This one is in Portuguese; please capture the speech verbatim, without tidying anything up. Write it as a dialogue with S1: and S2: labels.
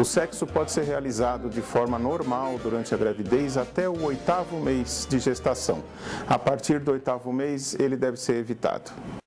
S1: sexo pode ser realizado de forma normal durante a gravidez até o oitavo mês de gestação. A partir do oitavo mês, ele deve ser evitado.